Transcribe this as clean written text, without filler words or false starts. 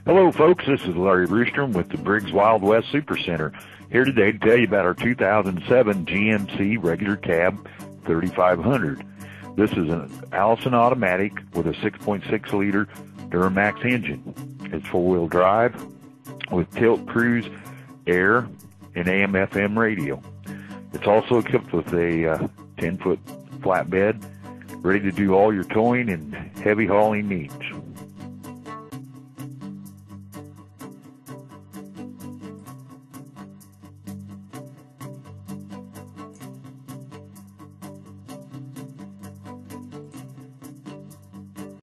Hello, folks. This is Larry Ruthstrom with the Briggs Wild West Supercenter. Here today to tell you about our 2007 GMC regular cab 3500. This is an Allison automatic with a 6.6-liter Duramax engine. It's four-wheel drive with tilt cruise, air, and AM/FM radio. It's also equipped with a 10-foot flatbed, ready to do all your towing and heavy hauling needs.